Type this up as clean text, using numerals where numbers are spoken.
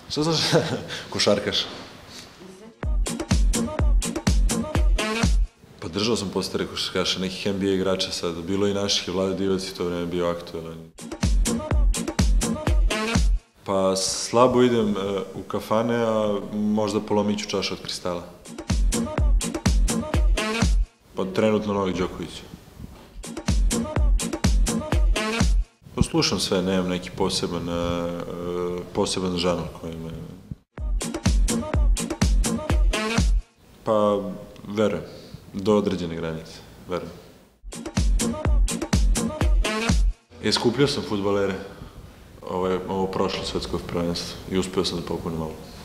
Šta znaš košarkaš? Pa držao sam postere košarkaša, nekih NBA igrača sada. Bilo i naših, i Vlade Divac i to vreme bio aktuelan. Pa slabo idem u kafane, a možda polomiću čašu od kristala. Pa trenutno Novak Đoković. Pa slušam sve, nemam neki poseban žanr koji me... Pa verujem, do određene granice, verujem. Skupljao sam fudbalere ovo prošlo svetsko prvenstvo i uspeo sam da popunim malo.